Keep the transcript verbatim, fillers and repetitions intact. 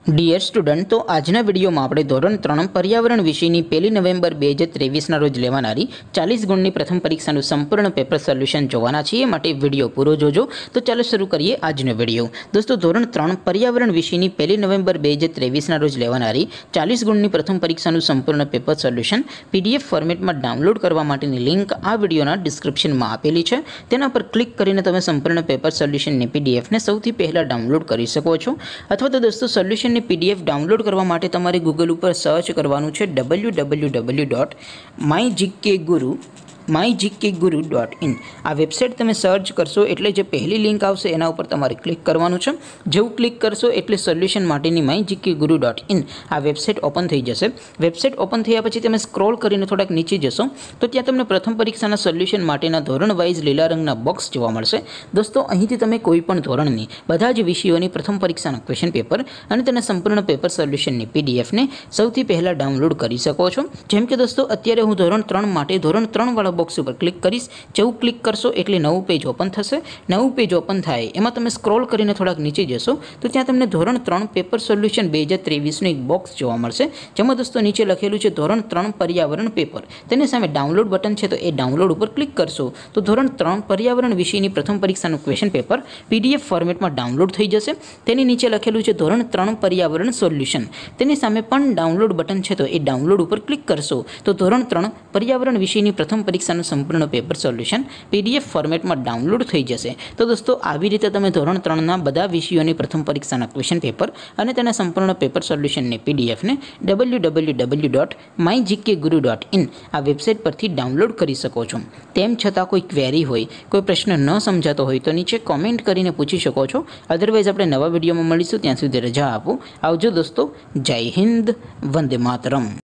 Dear student, तो आजना video में આપણે ધોરણ ત્રણ पर्यावरण વિષયની પહેલી નવેમ્બર બે હજાર ત્રેવીસના રોજ લેવાનારી ચાલીસ ગુણની પ્રથમ પરીક્ષાનું સંપૂર્ણ પેપર સોલ્યુશન જોવાના છીએ। માટે વિડિયો પૂરો જોજો। તો ચાલો શરૂ કરીએ આજનો વિડિયો। દોસ્તો, ધોરણ ત્રણ पर्यावरण વિષયની પહેલી નવેમ્બર બે હજાર ત્રેવીસના રોજ લેવાનારી ચાલીસ ગુણની પ્રથમ પરીક્ષાનું સંપૂર્ણ પેપર સોલ્યુશન પીડીએફ ફોર્મેટમાં ડાઉનલોડ કરવા માટેની લિંક આ વિડિયોના ડિસ્ક્રિપ્શનમાં આપેલી છે। તેના પર ક્લિક કરીને તમે સંપૂર્ણ પેપર સોલ્યુશનની પીડીએફને સૌથી પહેલા ડાઉનલોડ કરી શકો છો। અથવા તો દોસ્તો, સોલ્યુશન पीडीएफ डाउनलॉड करवा माटे तमारे गूगल पर सर्च करवानुं छे W W W dot my GK guru my GK guru dot in. आ वेबसाइट तमे सर्च करशो एटले जे पहली लिंक आवशे एना उपर तमारे क्लिक करवानुं छे। जेवुं क्लिक करशो एटले सोल्यूशन माटेनी my GK guru dot in आ वेबसाइट ओपन थई जशे। वेबसाइट ओपन थया पछी तमे स्क्रॉल करीने थोड़ाक नीचे जशो तो त्यां तमने प्रथम परीक्षाना सोल्यूशन माटेना धोरण वाइज लीला रंगना बॉक्स जोवा मळशे। दोस्तों, અહીંથી તમે કોઈપણ ધોરણની બધા જ વિષયોની પ્રથમ પરીક્ષાના ક્વેશ્ચન પેપર અને તેના સંપૂર્ણ પેપર સોલ્યુશનની પીડીએફને સૌથી પહેલા ડાઉનલોડ કરી શકો છો। જેમ કે દોસ્તો, અત્યારે હું ધોરણ ત્રણ માટે ધોરણ ત્રણ વાળા બોક્સ ઉપર ક્લિક કરીશ। જેવું ક્લિક કરશો એટલે નવું પેજ ઓપન થશે। નવું પેજ ઓપન થાય એમાં તમે સ્ક્રોલ કરીને થોડાક નીચે જશો તો ત્યાં તમને ધોરણ ત્રણ પેપર સોલ્યુશન બે હજાર ત્રેવીસનું એક બોક્સ જોવા મળશે, જેમાં દોસ્તો નીચે લખેલું છે ધોરણ ત્રણ પર્યાવરણ પેપર। તેની સામે ડાઉનલોડ બટન છે, તો એ ડાઉનલોડ ઉપર ક્લિક કરશો તો ધોરણ ત્રણ પર્યાવરણ વિષયની પ્રથમ પરીક્ષાનું ક્વેશ્ચન પેપર પીડીએફ ફોર્મેટમાં ડાઉનલોડ થઈ જશે। તેની નીચે લખેલું છે ધોરણ ત્રણ પર્યાવરણ સોલ્યુશન। તેની સામે પણ ડાઉનલોડ બટન છે, તો એ ડાઉનલોડ ઉપર ક્લિક કરશો તો ધોરણ ત્રણ પર્યાવરણ વિષયની પ્રથમ પરીક્ષાનું સંપૂર્ણ પેપર સોલ્યુશન પીડીએફ ફોર્મેટમાં ડાઉનલોડ થઈ જશે। તો દોસ્તો, આવી રીતે તમે ધોરણ ત્રણના બધા વિષયોની પ્રથમ પરીક્ષાના ક્વેશ્ચન પેપર અને તેના સંપૂર્ણ પેપર સોલ્યુશનની પીડીએફને W W W dot my GK guru dot in આ વેબસાઇટ પરથી ડાઉનલોડ કરી શકો છો। તેમ છતાં કોઈ ક્વેરી હોય, કોઈ પ્રશ્ન ન સમજાતો હોય તો નીચે કોમેન્ટ કરીને પૂછી શકો છો। અધરવાઇઝ આપણે નવા વિડીયોમાં મળીશું, ત્યાં સુધી રજા આપો। આવજો દોસ્તો, જય હિન્દ, વંદે માતરમ।